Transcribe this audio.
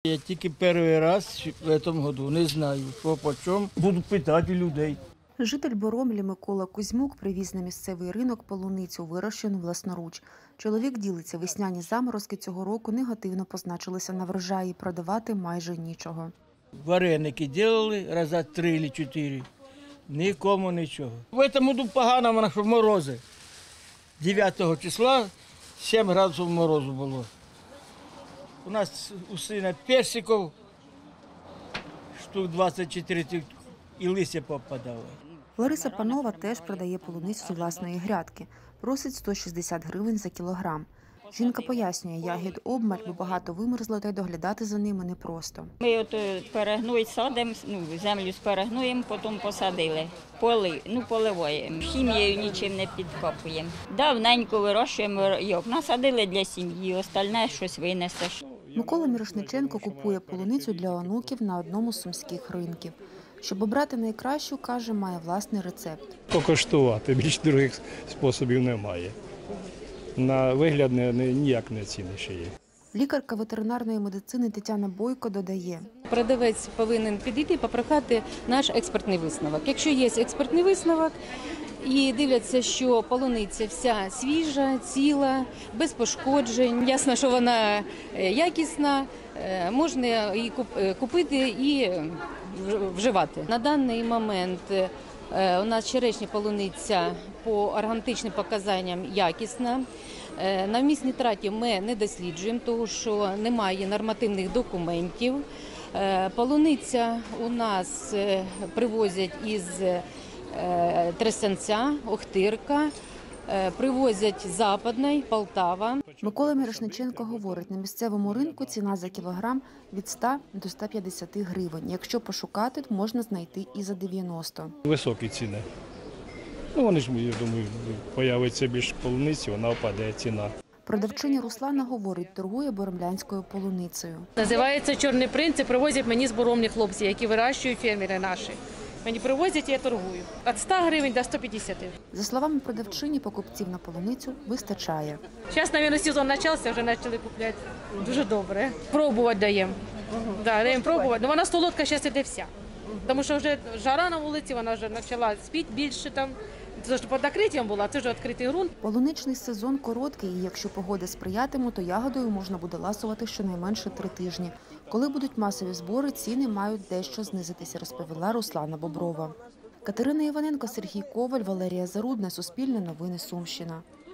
Я тільки перший раз в цьому році не знаю, що по чому. Буду питати людей. Житель Боромлі Микола Кузьмук привіз на місцевий ринок полуницю, вирощену власноруч. Чоловік ділиться, весняні заморозки цього року негативно позначилися на врожаї, продавати майже нічого. Вареники робили рази 3 чи 4, нікому нічого. В цьому році погано, вона що морози. 9 числа 7 градусів морозу було. У нас у сина персиків штук 24 і листя попадало. Лариса Панова теж продає полуницю з власної грядки. Просить 160 гривень за кілограм. Жінка пояснює, ягід обмаль, бо багато вимерзло, та й доглядати за ними непросто. Ми перегнують, садимо, землю сперегнуємо, потім посадили. Поливаємо. Сім'єю нічим не підкопуємо. Давненько вирощуємо райок. Насадили для сім'ї, остальне щось винесеш. Микола Мірошниченко купує полуницю для онуків на одному з сумських ринків. Щоб обрати найкращу, каже, має власний рецепт. Покуштувати, більш других способів немає. На вигляд ніяк не цінніше є. Лікарка ветеринарної медицини Тетяна Бойко додає. Продавець повинен підійти і попрохати наш експертний висновок. Якщо є експертний висновок і дивляться, що полуниця вся свіжа, ціла, без пошкоджень, ясно, що вона якісна, можна її купити і вживати. На даний момент у нас черешня полуниця по органолептичним показанням якісна. На вміст нітратів ми не досліджуємо, тому що немає нормативних документів. Полуниця у нас привозять із Тростянця, Охтирка, привозять з Западної, Полтава. Микола Мірошниченко говорить, на місцевому ринку ціна за кілограм від 100 до 150 гривень. Якщо пошукати, то можна знайти і за 90. Високі ціни. Вони ж, я думаю, появиться більше полуниці, вона впаде ціна. Продавчиня Руслана говорить, торгує боромлянською полуницею. Називається «Чорний принц» і привозять мені з Боромлі хлопці, які вирощують фермери наші. Мені привозять і я торгую. Від 100 гривень до 150. За словами продавчині, покупців на полуницю вистачає. Зараз, мабуть, сезон почався, вже почали купляти. Дуже добре. Пробувати даємо. Даємо пробувати. Вона солодка зараз іде вся. Тому що вже жара на вулиці, вона вже почала спіти більше там. Це ж під накриттям була, це ж відкритий ґрунт. Полуничний сезон короткий, і якщо погода сприятиме, то ягодою можна буде ласувати щонайменше 3 тижні. Коли будуть масові збори, ціни мають дещо знизитися, розповіла Руслана Боброва. Катерина Іваненко, Сергій Коваль, Валерія Зарудна, Суспільне новини, Сумщина.